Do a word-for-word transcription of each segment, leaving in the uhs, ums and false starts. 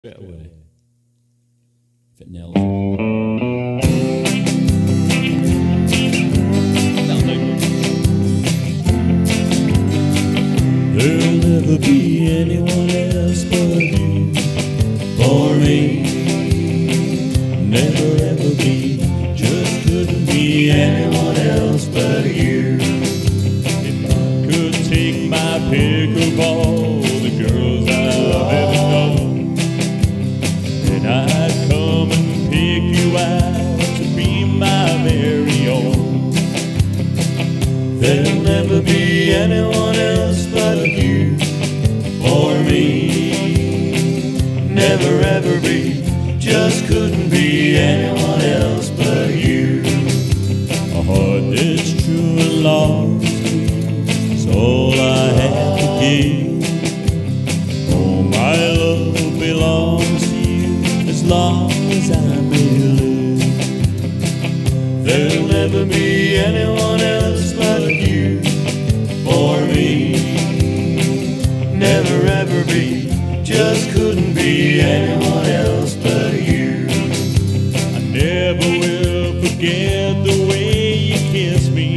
Straight away. If it nails it. That'll do. There'll never be anyone else but you for me. Never ever be, just couldn't be anyone else but you. If I could take my pick of all the girls I've ever known, then I'd come and pick you out to be my very own. There'll never be anyone else but you for me. Never ever be, just couldn't be anyone else but you. A heart that's true and lost is all I have to give. Oh, my love belongs to you as long as I may live. There'll never be anyone else but you for me. Never ever be, just couldn't be anyone else but you. I never will forget the way you kiss me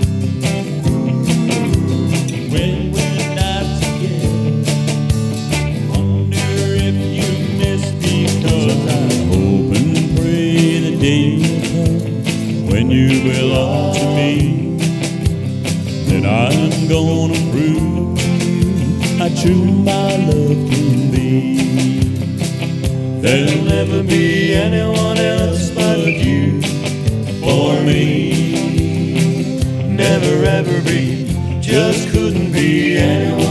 when we're not together. Wonder if you miss me, 'cause I hope and pray the day will come when you belong to me. Then I'm gonna prove how true my love can be. There'll never be anyone else but you for me. Never ever be, just couldn't be anyone